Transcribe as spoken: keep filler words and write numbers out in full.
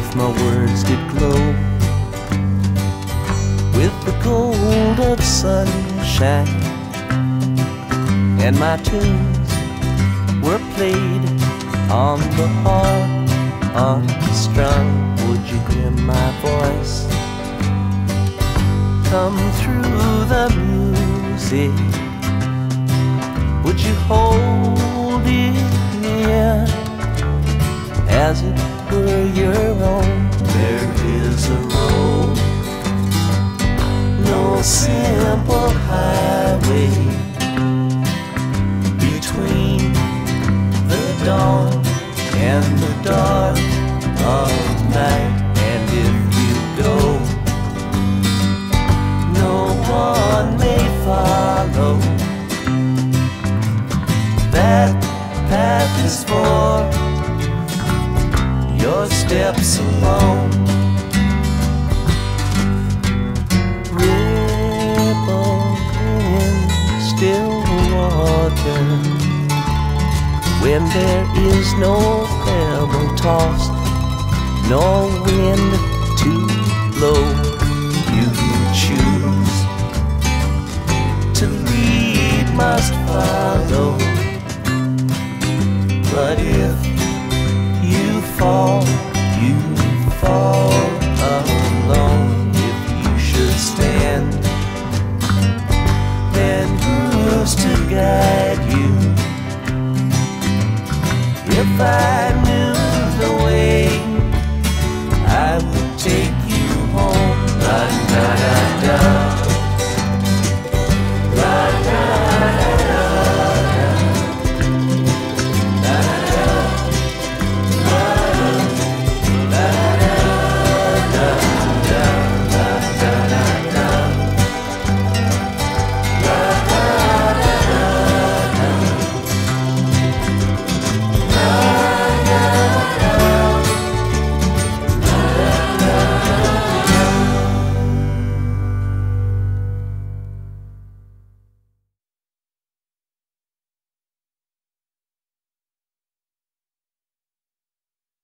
if my words did glow with the gold of sunshine, and my tunes were played on the harp unstrung, would you hear my voice come through the music? Would you hold it near as it were your own? There is a road, no simple highway between the dawn and the dark of night. And if you go, no one may follow. That path is for your steps alone. Ripple in still water, when there is no pebble tossed, no wind to blow, you choose to lead, must follow. But if you fall, you fall alone. If you should stand, then who's to guide you? If I